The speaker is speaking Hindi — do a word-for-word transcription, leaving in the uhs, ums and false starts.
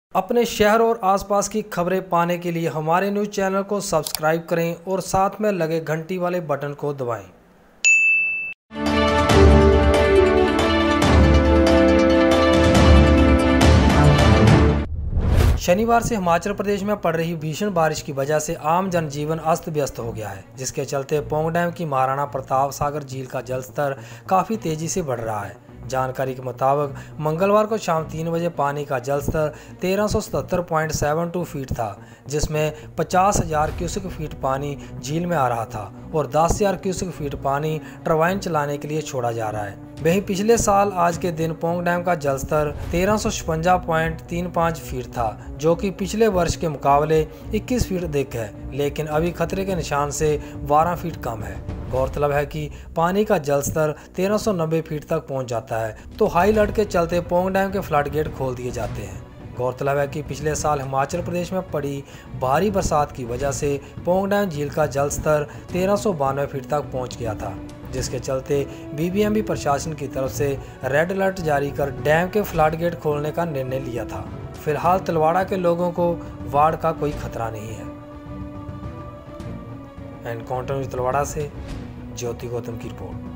अपने शहर और आसपास की खबरें पाने के लिए हमारे न्यूज़ चैनल को सब्सक्राइब करें और साथ में लगे घंटी वाले बटन को दबाएं। शनिवार से हिमाचल प्रदेश में पड़ रही भीषण बारिश की वजह से आम जनजीवन अस्त व्यस्त हो गया है, जिसके चलते पोंग डैम की महाराणा प्रताप सागर झील का जलस्तर काफ़ी तेज़ी से बढ़ रहा है। जानकारी के मुताबिक मंगलवार को शाम तीन बजे पानी का जलस्तर तेरह सौ सतहत्तर पॉइंट सात दो फीट था, जिसमें पचास हजार क्यूसेक फीट पानी झील में आ रहा था और दस हजार क्यूसेक फीट पानी टरबाइन चलाने के लिए छोड़ा जा रहा है। वहीं पिछले साल आज के दिन पोंग डैम का जलस्तर तेरह सौ छप्पन पॉइंट तीन पाँच फीट था, जो कि पिछले वर्ष के मुकाबले इक्कीस फीट अधिक है, लेकिन अभी खतरे के निशान से बारह फीट कम है। गौरतलब है कि पानी का जलस्तर तेरह सौ नब्बे फीट तक पहुंच जाता है, तो हाई अलर्ट के चलते पोंग डैम के फ्लड गेट खोल दिए जाते हैं। गौरतलब है कि पिछले साल हिमाचल प्रदेश में पड़ी भारी बरसात की वजह से पोंग डैम झील का जलस्तर तेरह सौ बानवे फीट तक पहुंच गया था, जिसके चलते बीबीएमबी प्रशासन की तरफ से रेड अलर्ट जारी कर डैम के फ्लड गेट खोलने का निर्णय लिया था। फिलहाल तलवाड़ा के लोगों को बाढ़ का कोई खतरा नहीं है। एनकाउंटर न्यूज़ तलवाड़ा से ज्योति गौतम की रिपोर्ट।